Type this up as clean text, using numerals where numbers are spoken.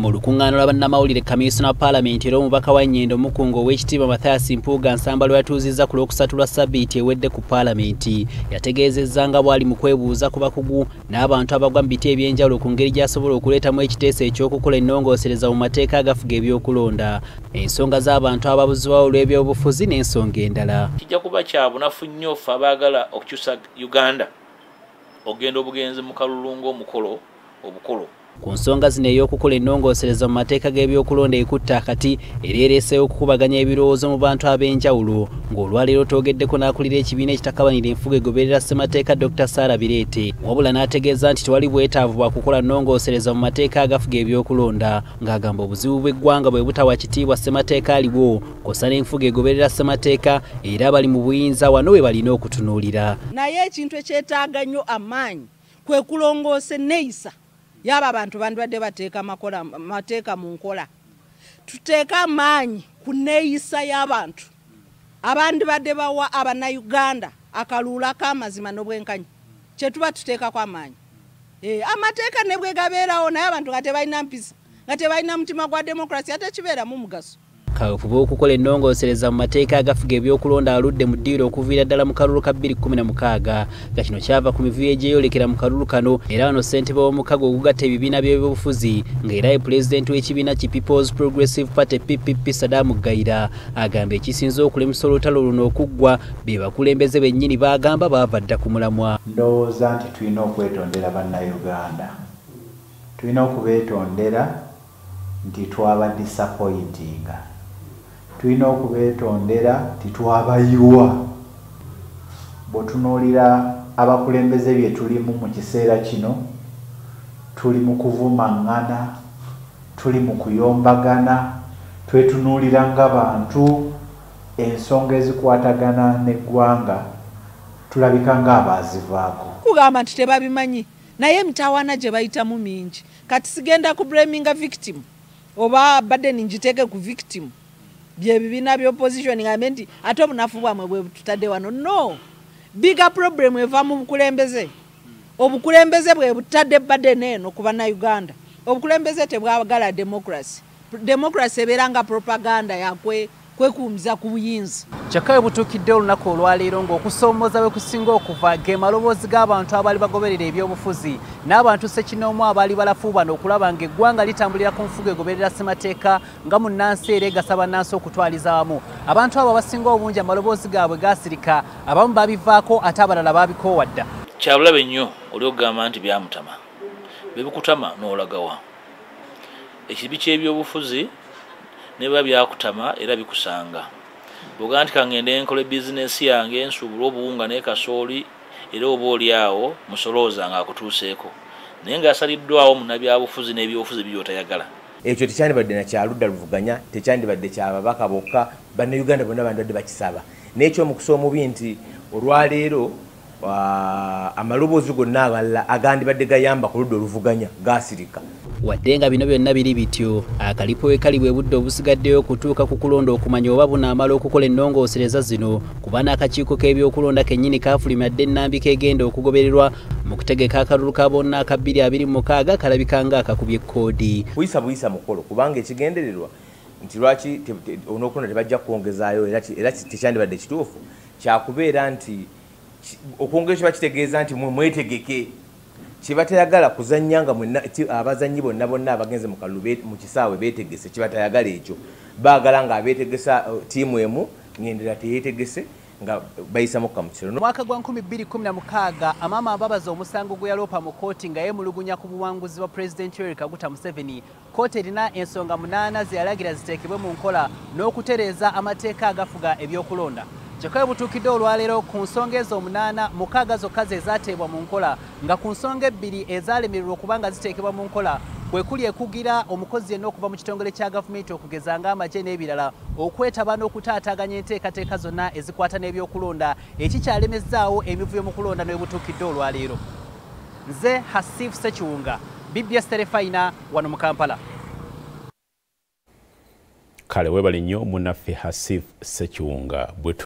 mu lukuŋŋaano lwa bannamawulire kamiisona wa paalamenti era omubaka wa Nnyendo Mukungu ow'ekitiibwa Mathias Mpuuga Nsamba lwe yatuuzizza ku Lwokusatu lwa Ssabbiiti ewedde ku paalamenti yategeezezza nga bw'ali mu kwebuuza ku bakugu n'abantu abagwa mu biti eby'enjawulo ku ngeri gy'asobola okuleetamu ekiteeso eky'okukola ennongoosereza mu mateeka agafuga ebyokulonda, ensonga z'abantu ababuzibwawo olw'ebyobufuzi n'ensonga endala. Kijja kuba kya bunafu nnyo ffe abaagala okukyusa Uganda ogenda obugenzi mu kalulu ng'omukolo obukolo. Ku nsonga zino ey'okukola ennongoosereza mu mateeka g'ebyokulonda ekutte akati era ereeseewo okukubaganya ebirowoozo mu bantu ab'enjawulo ng'olwaleero twogeddeko n'akulira ekibiina ekitakabanira enfuga egoberera ssemateeka Dr. Sarah Bireete, wabula n'ategeeza nti tewali bwetaavu bwa kukola nnongoosereza mu mateeka agafuga ebyokulonda ng'agamba obuzibu bw'eggwanga bwe butawa kitiibwa ssemateeka aliwo kw'ossa n'enfuga egoberera ssemateeka era bali mu buyinza wano we balina okutunuulira. Naye ekintu ekyetaaga nnyo amaanyi kwe kulongoosa enneeyisa yaba abantu bandibadde bateeka mateeka mu nkola. Tuteeka amaanyi ku nneeyisa y'abantu abandibadde bawa Abannayuganda akaluula k'amazima n'obwenkanyi kye tuba tuteekako amaanyi. Amateeka ne bwe gabeerawo naye abantu nga tebalina mpisa nga tebalina mutima gwa demokrasi ate kibeeramu mugaso. Kaweefube okukola ennongoosereza mu mateeka agafuga ebyokulonda aludde mu ddiiro okuviira ddala mu kalulu ka 2016 nga kino kyava ku mivuyo egyeyolekera mu kalulu kano era wano ssentebe w'omukago ogugatta ebibiina by'ebyobufuzi ng'era ye pulezidenti w'ekibiina ki People's Progressive Party PPP Sadamu Gayira agamba ekisinze okulemesa olutalo luno okuggwa be bakulembeze bennyini baagamba baava dda ku mulamwa. Ndowooza nti tulina okwetondera bannayuganda, tulina okubeetondera nti twaba disappointinga, tulina okubeetondera titwabayiwa. Bw'otunuulira abakulembeze bye tulimu mu kiseera kino, tuli mu kuvumaŋŋana, tuli mu kuyombagana, twetunuulira ng'abantu ensonga ezikwatagana n'eggwanga tulabika ng'abaazivaako. Kugamba nti tebabimanyi naye emitawaana gye bayitamu mingi. Kati sigenda ku blaminga victim oba badde ninjiteke ku victim bye bibiina by'opposition ngambe nti ate obunafu bwamwe bwe tutadde wano. No, bigger problem eva mu bukulembeze. Obukulembeze bwe butadde badde neeno ku Bannayuganda. Obukulembeze tebwagala democracy. Democracy ebeeranga propaganda yakwe kwekuumiza ku buyinza. Kyokka butuukidde olunaku olwaleero ng'okusoomoza bwe kusinga okuva ge maloboozi g'abantu abaali bagoberera ebyobufuzi n'abantu ssekinoomu abaali balafuubana okulaba ng'eggwanga litambulira ku nfuga egoberera ssemateeka nga munnansi era egasaba nnansi okutwaliza wamu. Abantu abo abasinga obungi amaloboozi gaabwe gaasirika, abamu babivaako ate abalala baabikoowa dda. Kyabulabe nnyo oli okugamba nti byamutama bwe bikutama n'olagawa. Ekibi ky'ebyobufuzi ne biba byakutama era bikusanga. Bw'ogamba nti kangende nkola bizinesi yange nsuubula obuwunga ne kasooli era oba oli awo musolooza ng'akutuuseeko naye ng'asaliddwawo munnabyabufuzi n'ebyobufuzi by'otayagala. Ekyo tekyandibadde na kyaludda luvuganya, tekyandibadde kya babaka bokka, Bannayuganda bonna bandibadde bakisaba. N'ekyo mu kusoma omubi nti olwaleero amaloboozi gonna abalala agandibadde gayamba ku ludda oluvuganya gaasirika. Wadde nga bino byonna biri bityo, akalipo ekali bwe budde obusigaddeyo okutuuka ku kulonda okumanya oba bunaamala okukola ennongoosereza zino kuba n'akakiiko k'ebyokulonda kennyini kaafulimadde ennambika egenda okugobererwa mu kutegeka akalulu ka bonna aka 2026 kalabika nga akakubye kkoodi. Buyisa mukolo kubanga ekigendererwa nti lwaki onookulonda tebajja kwongezaayo era tekyandibadde kituufu kyakubeera nti okwongera kiba kitegeeza nti mwetegeke kibatayagala kuzannya nga abazannyi bonna abagenze mu kalulu mu kisaawe beetegese. Kibatayagala ekyo, baagala nga abeetegesa ttiimu emu ngendera teyeetegese nga bayisamu mu kisero. Mwaka gwa 2016 amaama ababaza omusango gwe yaloopa mu kooti nga yeemulugunya ku buwanguzi bwa Pulezidenti Yoweri Kaguta Museveni. Kooti erina ensonga 8 ze yalagira ziteekebwe mu nkola n'okutereeza amateeka agafuga ebyokulonda. Kyokka butuukidde olwaleero ku nsonga ezo 8 6 zokka ze zaateebwa mu nkola nga ku nsonga 2 ezaalemererwa okubanga ziteekebwa mu nkola kwe kuli ekugira omukozi yenna okuva mu kitongole kya gavumenti okugeza ng'amagye n'ebirala okwetaba n'okutaataaganya enteekateeka zonna ezikwata n'ebyokulonda ekikyalemezaawo emivuyo mu kulonda ne butuukidde olwaleero. Nze Hasif Sekiwunga, BBS Terefayina wano mu Kampala. Kale webali nnyo munnaffe Hasif Sekiwunga.